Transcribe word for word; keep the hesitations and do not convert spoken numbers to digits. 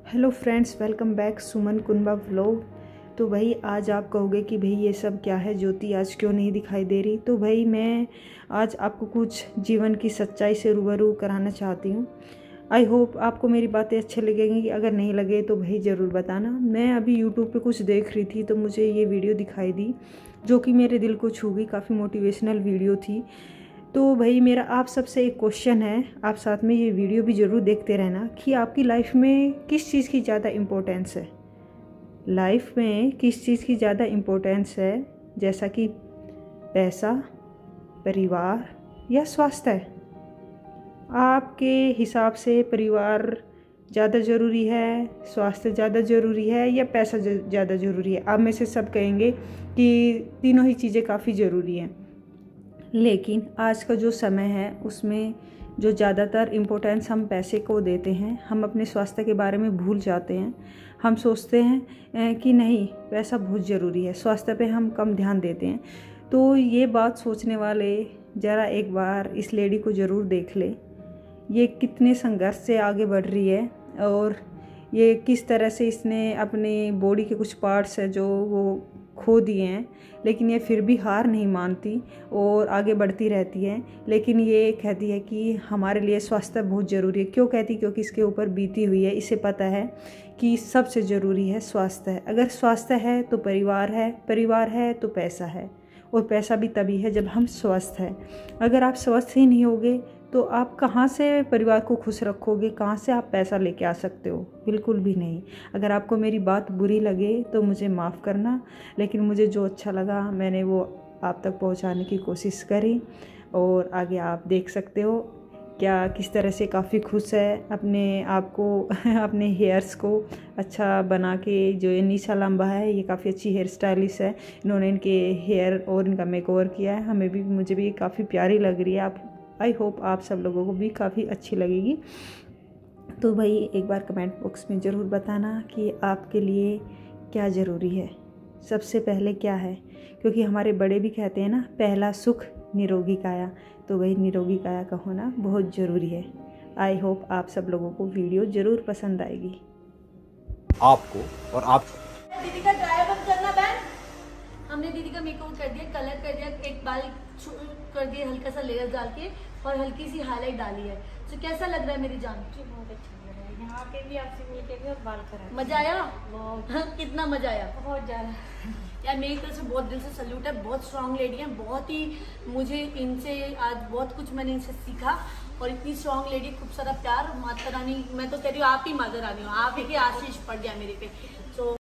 Hello friends, welcome back Suman Kumba vlog. तो भाई आज आप कहोगे कि भाई ये सब क्या है, ज्योति आज क्यों नहीं दिखाई दे रही। तो भाई मैं आज आपको कुछ जीवन की सच्चाई से रूबरू कराना चाहती हूँ। आई होप आपको मेरी बातें अच्छी लगेंगी, अगर नहीं लगे तो भाई ज़रूर बताना। मैं अभी यूट्यूब पे कुछ देख रही थी तो मुझे ये वीडियो दिखाई दी जो कि मेरे दिल को छू गई। काफ़ी मोटिवेशनल वीडियो थी। तो भाई मेरा आप सबसे एक क्वेश्चन है, आप साथ में ये वीडियो भी ज़रूर देखते रहना कि आपकी लाइफ में किस चीज़ की ज़्यादा इम्पोर्टेंस है। लाइफ में किस चीज़ की ज़्यादा इम्पोर्टेंस है, जैसा कि पैसा, परिवार या स्वास्थ्य। आपके हिसाब से परिवार ज़्यादा ज़रूरी है, स्वास्थ्य ज़्यादा ज़रूरी है या पैसा ज़्यादा ज़रूरी है? आप में से सब कहेंगे कि तीनों ही चीज़ें काफ़ी ज़रूरी हैं। लेकिन आज का जो समय है उसमें जो ज़्यादातर इम्पोर्टेंस हम पैसे को देते हैं, हम अपने स्वास्थ्य के बारे में भूल जाते हैं। हम सोचते हैं कि नहीं, पैसा बहुत ज़रूरी है, स्वास्थ्य पे हम कम ध्यान देते हैं। तो ये बात सोचने वाले ज़रा एक बार इस लेडी को ज़रूर देख ले। ये कितने संघर्ष से आगे बढ़ रही है और ये किस तरह से इसने अपने बॉडी के कुछ पार्ट्स है जो वो खो दिए हैं, लेकिन ये फिर भी हार नहीं मानती और आगे बढ़ती रहती है। लेकिन ये कहती है कि हमारे लिए स्वास्थ्य बहुत ज़रूरी है। क्यों कहती? क्योंकि इसके ऊपर बीती हुई है। इसे पता है कि सबसे ज़रूरी है स्वास्थ्य है। अगर स्वास्थ्य है तो परिवार है, परिवार है तो पैसा है, और पैसा भी तभी है जब हम स्वस्थ हैं। अगर आप स्वस्थ ही नहीं होगे तो आप कहाँ से परिवार को खुश रखोगे, कहाँ से आप पैसा लेके आ सकते हो? बिल्कुल भी नहीं। अगर आपको मेरी बात बुरी लगे तो मुझे माफ़ करना, लेकिन मुझे जो अच्छा लगा मैंने वो आप तक पहुंचाने की कोशिश करी। और आगे आप देख सकते हो क्या किस तरह से काफ़ी खुश है अपने आप को अपने हेयर्स को अच्छा बना के। जो ये निशा लंबा है, ये काफ़ी अच्छी हेयर स्टाइलिस्ट है। इन्होंने इनके हेयर और इनका मेकओवर किया है। हमें भी मुझे भी काफ़ी प्यारी लग रही है। आप आई होप आप सब लोगों को भी काफ़ी अच्छी लगेगी। तो भाई एक बार कमेंट बॉक्स में ज़रूर बताना कि आपके लिए क्या ज़रूरी है, सबसे पहले क्या है। क्योंकि हमारे बड़े भी कहते हैं ना, पहला सुख निरोगी काया। तो भाई निरोगी काया का होना बहुत ज़रूरी है। आई होप आप सब लोगों को वीडियो ज़रूर पसंद आएगी। आपको और आप दीदी का ड्राई बंद करना बैन। हमने दीदी का मेकअप कर दिया, कलर कर दिया, एक बाल कर दिया हल्का सा लेयर डाल के और हल्की सी हाईलाइट डाली है। तो कैसा लग रहा है मेरी जान? बहुत अच्छा लग रहा है। यहाँ के भी आपसे मिलके भी और बाल करा। मजा आया? बहुत हाँ, कितना मजा आया? बहुत ज्यादा। यार मेरी तरफ से बहुत दिल से सल्यूट है। बहुत स्ट्रांग लेडी है, बहुत ही मुझे इनसे आज बहुत कुछ मैंने इनसे सीखा। और इतनी स्ट्रांग लेडी, खूब सारा प्यार। माता रानी, मैं तो कह रही हूँ आप ही माता रानी हो, आप ही के आशीष पड़ गया मेरे पे। तो